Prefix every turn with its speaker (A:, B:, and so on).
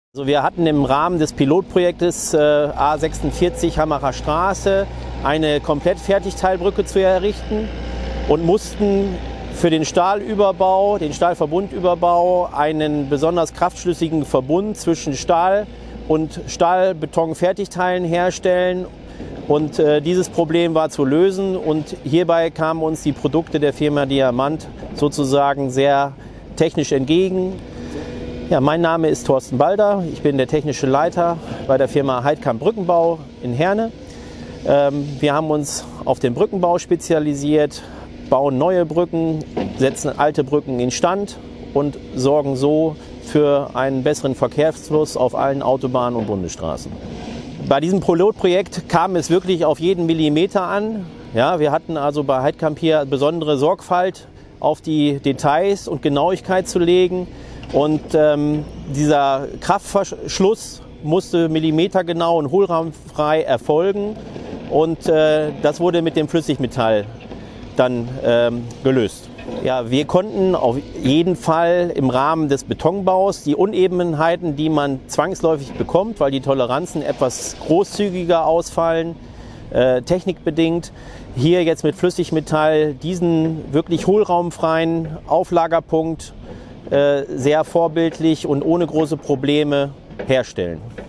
A: Also wir hatten im Rahmen des Pilotprojektes A46 Hammacher Straße eine Komplettfertigteilbrücke zu errichten und mussten für den Stahlüberbau, den Stahlverbundüberbau, einen besonders kraftschlüssigen Verbund zwischen Stahl und Stahlbeton-Fertigteilen herstellen. Und dieses Problem war zu lösen und hierbei kamen uns die Produkte der Firma Diamant sozusagen sehr technisch entgegen. Ja, mein Name ist Thorsten Balder, ich bin der technische Leiter bei der Firma Heidkamp Brückenbau in Herne. Wir haben uns auf den Brückenbau spezialisiert, bauen neue Brücken, setzen alte Brücken instand und sorgen so für einen besseren Verkehrsfluss auf allen Autobahnen und Bundesstraßen. Bei diesem Pilotprojekt kam es wirklich auf jeden Millimeter an. Ja, wir hatten also bei Heidkamp hier besondere Sorgfalt auf die Details und Genauigkeit zu legen. Und dieser Kraftverschluss musste millimetergenau und hohlraumfrei erfolgen. Und das wurde mit dem Flüssigmetall dann gelöst. Ja, wir konnten auf jeden Fall im Rahmen des Betonbaus die Unebenheiten, die man zwangsläufig bekommt, weil die Toleranzen etwas großzügiger ausfallen, technikbedingt, hier jetzt mit Flüssigmetall diesen wirklich hohlraumfreien Auflagerpunkt sehr vorbildlich und ohne große Probleme herstellen.